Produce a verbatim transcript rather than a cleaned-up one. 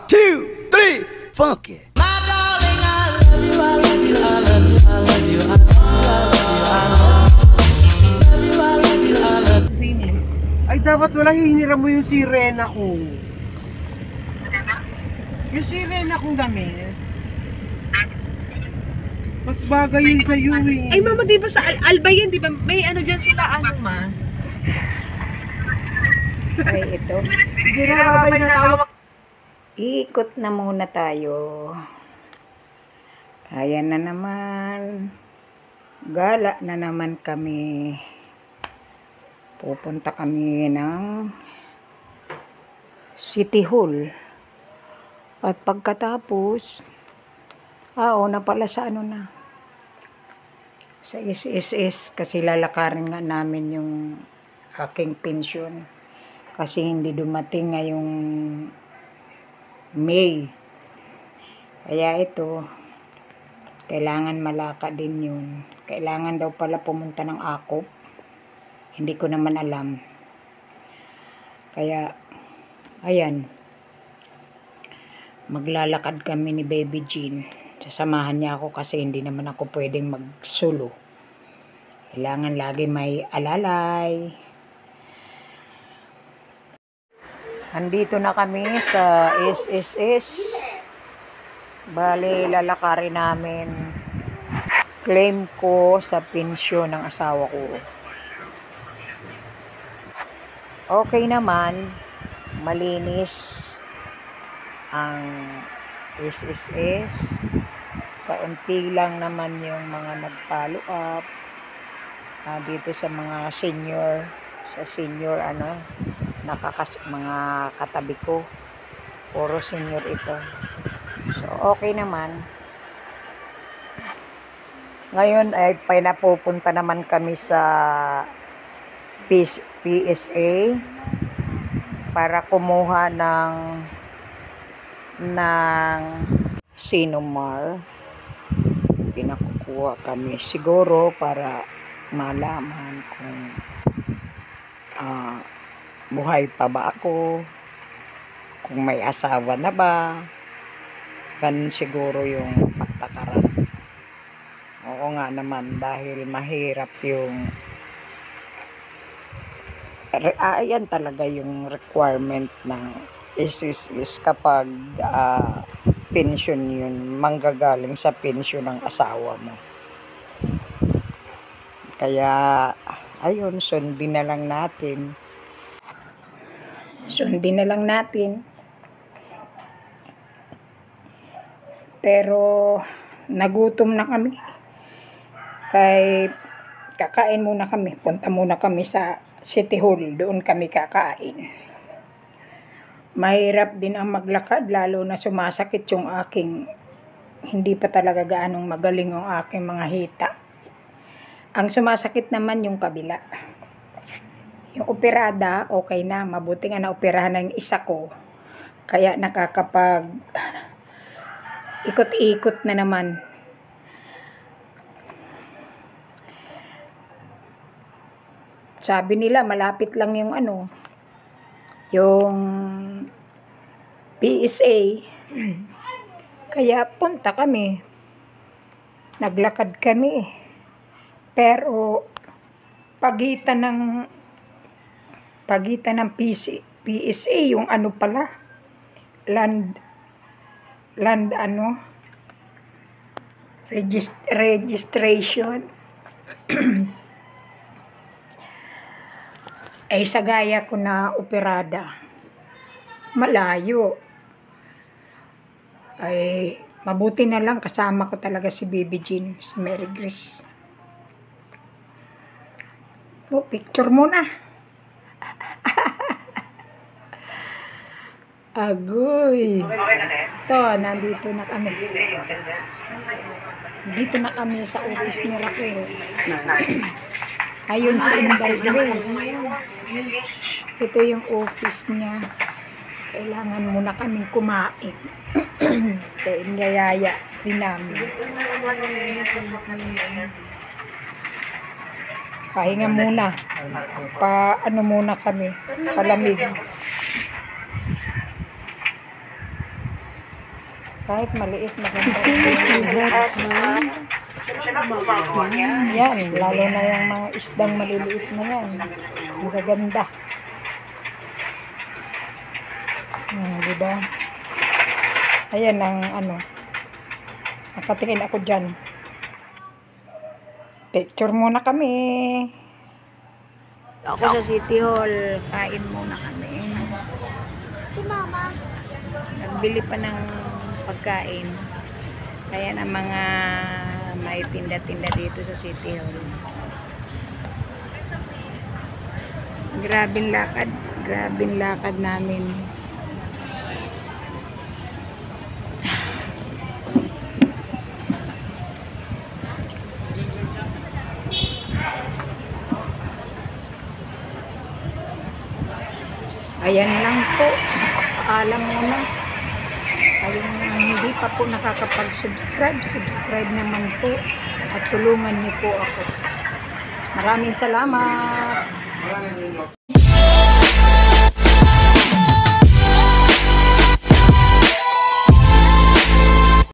two, three, funky. Ay, dapat wala hiniram mo yung sirena ko. Yung sirena kong damit. Mas bagay yun sa iyo eh. Ay, mama, di ba sa Al Alba yan, di ba? May ano dyan sila, ano, ma? Ay, ito. Ginagabay na tawag. Ikot na muna tayo. Kaya na naman. Gala na naman kami. Pupunta kami ng City Hall. At pagkatapos, ah, una pala sa ano na. Sa S S S kasi lalakarin nga namin yung aking pensyon. Kasi hindi dumating ngayong May. Kaya ito, kailangan malaka din yun. Kailangan daw pala pumunta ng akop. Hindi ko naman alam. Kaya, ayan. Maglalakad kami ni Baby Jean. Sasamahan niya ako kasi hindi naman ako pwedeng mag-solo. Kailangan lagi may alalay. Andito na kami sa S S S. Bale, lalakarin namin. Claim ko sa pensyon ng asawa ko. Okay naman. Malinis ang S S S. Kaunti lang naman yung mga nag-follow up. Uh, dito sa mga senior. Sa senior, ano, nakakas mga katabi ko. Puro senior ito. So, okay naman. Ngayon ay pinapupunta naman kami sa P S A para kumuha ng ng Sinomar. Pinakukuha kami siguro para malaman kung uh, buhay pa ba ako, kung may asawa na ba. Ganun siguro yung pagtakaran. Oo nga naman, dahil mahirap yung ah, ayan talaga yung requirement ng S S S kapag uh, pension yun, manggagaling sa pension ng asawa mo. Kaya ayun, sundin na lang natin. Sundin na lang natin. Pero nagutom na kami. Kay kakain muna kami. Punta muna kami sa City Hall. Doon kami kakain. Mahirap din ang maglakad, lalo na sumasakit yung aking, hindi pa talaga gaanong magaling yung aking mga hita. Ang sumasakit naman yung kabila. Yung operada, okay na. Mabuti nga na-operahan na yung isa ko. Kaya nakakapag ikot-ikot na naman. Sabi nila, malapit lang yung ano, yung P S A. Kaya punta kami. Naglakad kami. Pero pagitan ng pagitan ng P S A yung ano pala, land land ano regist registration ay sa gaya ko na operada malayo. Ay mabuti na lang kasama ko talaga si Baby Jean, si Mary Grace. Oh, picture muna. Agoy. Ito, nandito na kami. Dito na kami sa office ni Raquel. Ayun si Inday Grace. Ito yung office niya. Kailangan muna kaming kumain. Kaya niyayaya din namin. Pahinga muna. Pa ano muna kami. Palamig. Kahit maliit, maganda. Yan, yan, lalo na yung mga isdang maliliit na yan. Magaganda. Hmm, diba? Ayan ang ano. Nakatingin ako dyan. Picture muna kami. Ako sa City Hall. Kain muna kami. Si Mama. Nagbili pa ng pagkain. Kaya na mga may tinda-tinda dito sa City Hall. Grabing lakad. Grabing lakad namin. Ayan lang po. Paalam muna. Ayun, hindi pa po nakakapag-subscribe, subscribe naman po at tulungan niyo po ako. Maraming salamat.